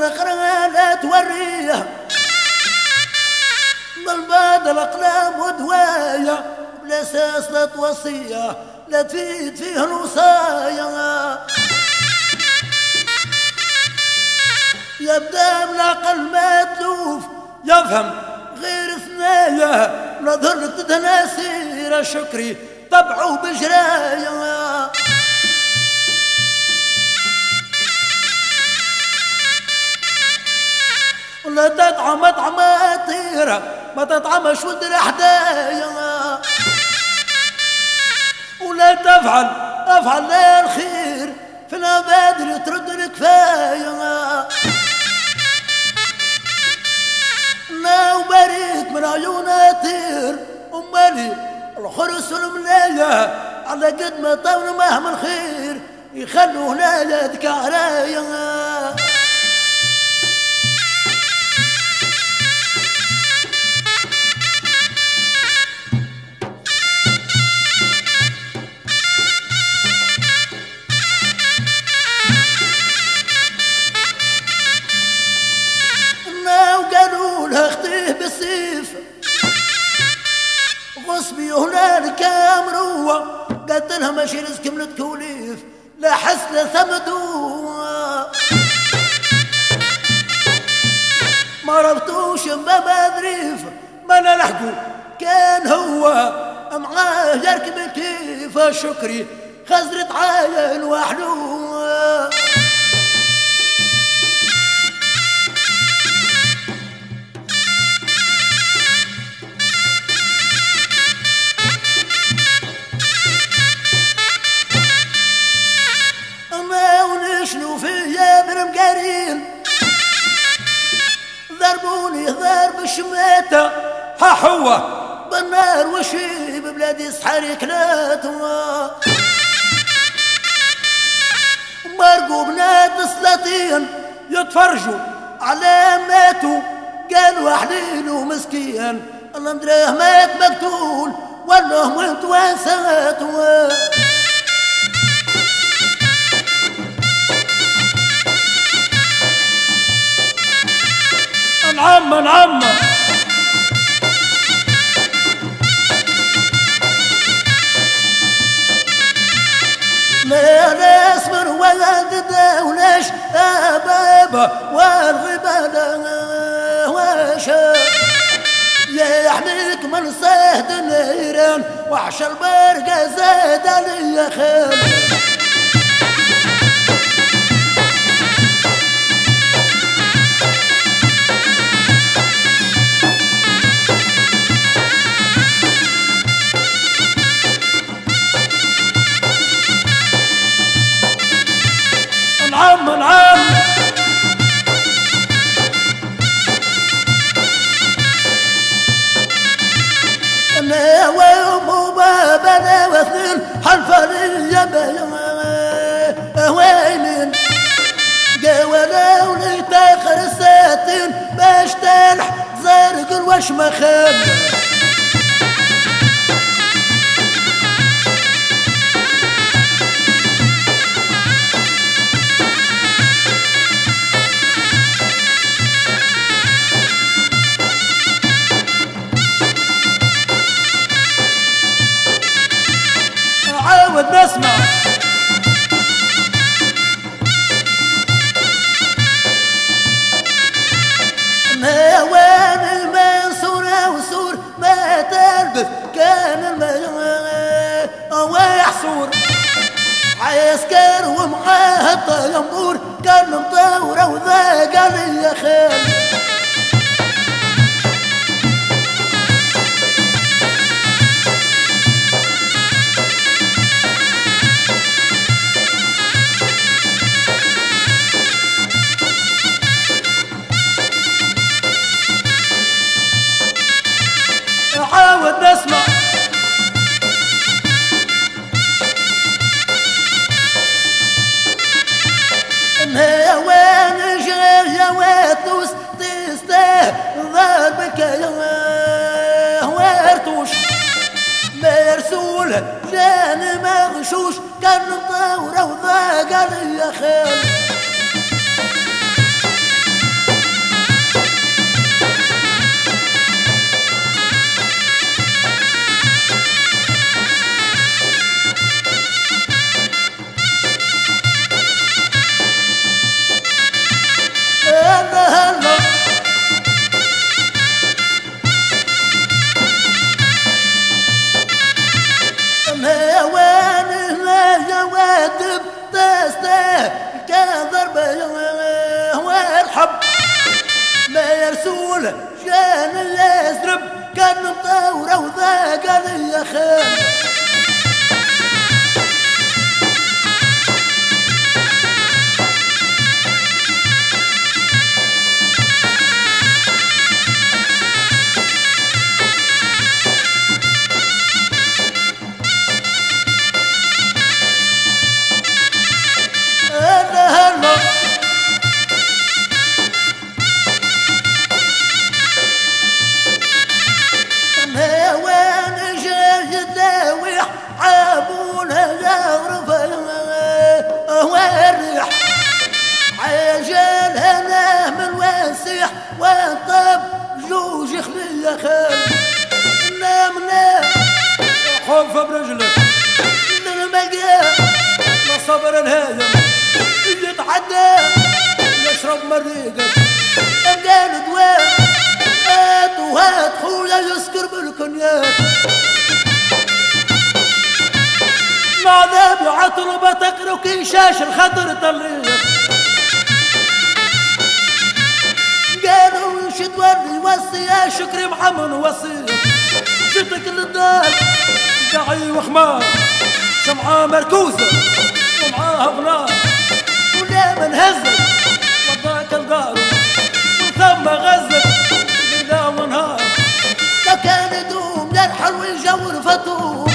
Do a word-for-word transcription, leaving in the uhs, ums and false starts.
القرا لا توريه بالبعد الأقلام ودوايا بلا أساس لا توصية لا تفيد فيه الوصايا يبدا من عقل ما تلوف يفهم غير ثنايا نظر تتناسير شكري طبعه بجرايا ولا تطعم مطعم طيرة ما تطعمش ود الحدايا ولا تفعل افعل الخير في الابادر ترد الكفايه لا وبريت من عيونها طير امالي الحرس والملايه على قد ما طول مهما الخير يخلوا هنايا ذكرايا غصبي هنالك امروه قالت لها ماشي رزق من التوليف لا حسن ثمدوه ما ربطوش بابا ظريف ما نلحقوا كان هو معاه يركب كيف شكري خزرت عاين وحلوه شنو فيا من مقارين ضربوني ضرب الشماتة ها هو بالنار وشيب بلادي سحر كلاته مرقوا بنات سلاطين يتفرجوا على ماتوا قالوا حليل ومسكين الله ندريه مات مقتول ولا موت وانساته نعم نعم لا ناس من ولد دولش بابا والغبالة واشا يحميك من صهد النيران وحش البرقة زاد علي خير نعم نعم انا وام بابا انا واثنين حلفة ليا ويلين قاولا وليتاخر الساتين باش تلح زارق الوش مخام عاود نسمع وين المنصور وسور ما تلبث كان الماء ويحصور عسكر ومعاه الطيمور كان مطورة وذاق علي خير عاود نسمع انها وين جاي يا واتوس تستاه ضربك يا وارتوش مرسول جاني مغشوش كان مطورة وضاق علي خير يقول جاني يسرب كان مطورة وذاق لي خير وطب جوج خلي يا خال نام نام حوف برجلك الملقى لا صبر الهايم يتعدى يشرب مريقك ابقى دواء هات وهات خويا يسكر بالكونياك مع ذابي عطربة تقرا كيشاش الخطر طليق قالوا شد وري وصي يا شكري محمد وصي شتك للدار داعي وخمار شمعة مركوزة ومعاها بنار ولا من هزك وضاك الدار وثم غزك ليلة ونهار لو كان يدوم للحلو يجور فطور